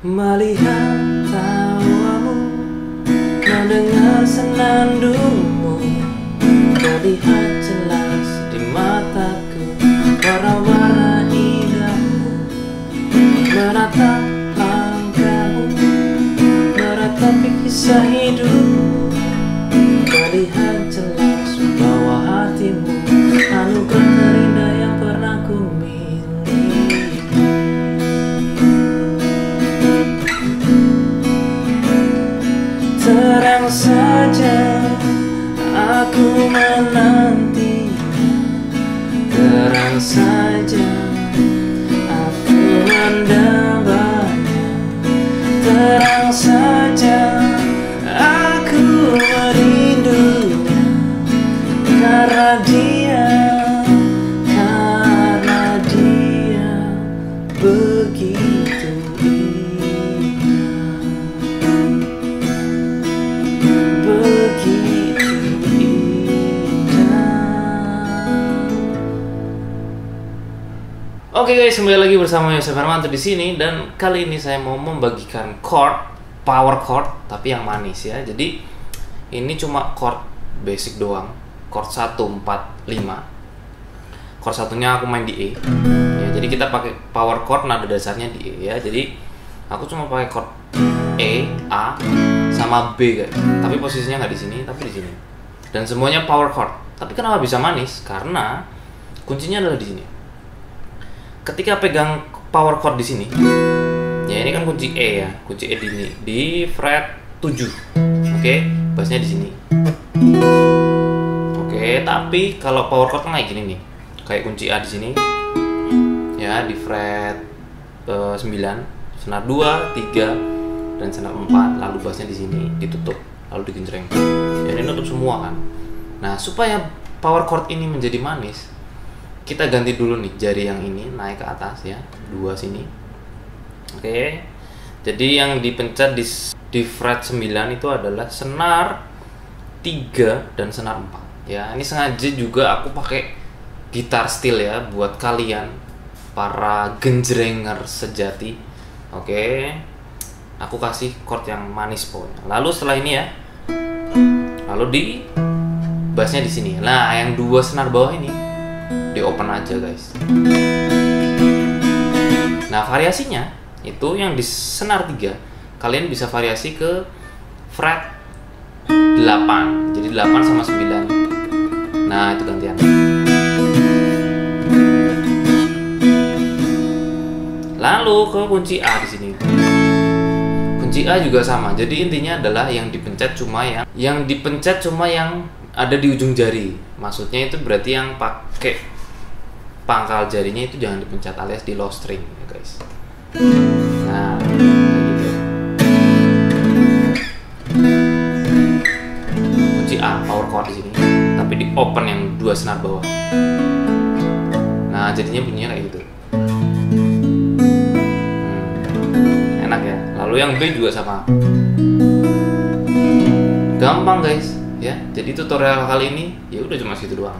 Melihat tawamu, mendengar senandungmu, terlihat jelas di mataku warna-warna indahmu. Menatap langkahmu, meratapi kisah hidupmu, terlihat jelas bahwa hatimu anugerah terindah yang pernah ku miliki. Terang saja aku menanti, terang saja aku mendambanya, terang saja aku merindunya, karena dia begitu indah, begitu indah. Oke guys, kembali lagi bersama Yosef Hermanto di sini, dan kali ini saya mau membagikan chord, power chord, tapi yang manis ya. Jadi ini cuma chord basic doang, chord 1, 4, 5. Chord satunya aku main di E ya, jadi kita pakai power chord nada dasarnya di E ya. Jadi aku cuma pakai chord E, A, sama B guys. Tapi posisinya nggak di sini, tapi di sini. Dan semuanya power chord. Tapi kenapa bisa manis? Karena kuncinya adalah di sini. Ketika pegang power chord di sini, ya ini kan kunci E ya, kunci E di fret 7. Oke, bassnya di sini. Oke, tapi kalau power chord kan kayak gini nih. Kayak kunci A di sini ya, di fret 9, senar 2, 3 dan senar 4, lalu bassnya di sini ditutup lalu digenjreng. Ya ini nutup semua kan. Nah, supaya power chord ini menjadi manis, kita ganti dulu nih jari yang ini naik ke atas ya, 2 sini. Oke. Jadi yang dipencet di fret 9 itu adalah senar 3 dan senar 4 ya. Ini sengaja juga aku pakai gitar steel ya, buat kalian para genjrenger sejati. Oke, aku kasih chord yang manis pokoknya. Lalu setelah ini ya, lalu di bassnya di sini. Nah, yang 2 senar bawah ini di open aja guys. Nah, variasinya itu yang di senar 3 kalian bisa variasi ke fret 8. Jadi 8 sama 9. Nah, itu gantian. Lalu ke kunci A di sini. Kunci A juga sama. Jadi intinya adalah yang dipencet cuma yang ada di ujung jari. Maksudnya itu berarti yang pakai pangkal jarinya itu jangan dipencet, alias di low string ya guys. Nah, kayak gitu. Kunci A power chord di sini, tapi di open yang 2 senar bawah. Nah, jadinya bunyinya kayak gitu. Enak ya. Lalu yang B juga sama. Gampang guys ya. Jadi tutorial kali ini ya udah cuma segitu doang.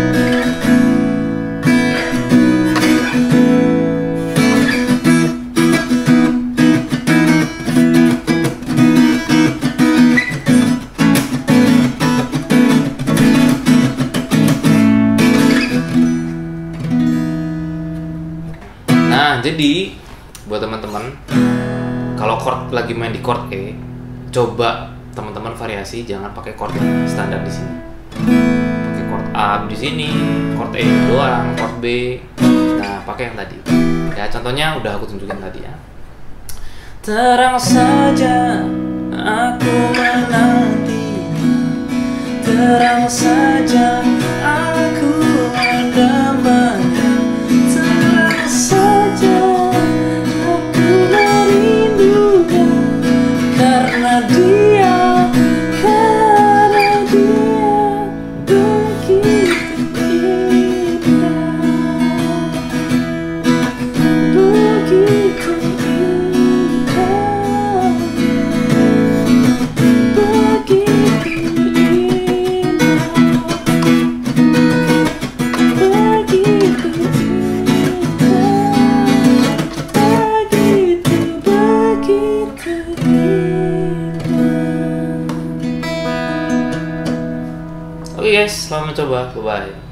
Nah, jadi buat teman-teman, kalau chord lagi main di chord E, coba teman-teman variasi, jangan pakai chord standar di sini. Pakai chord A di sini, chord E doang, chord B. Nah, pakai yang tadi. Ya, contohnya udah aku tunjukin tadi ya. Terang saja aku menanti, terang saja aku mendambanya, terang saja aku merindukan, karena dia begitu indah, begitu indah, begitu indah. Oke guys, selamat mencoba. Bye bye.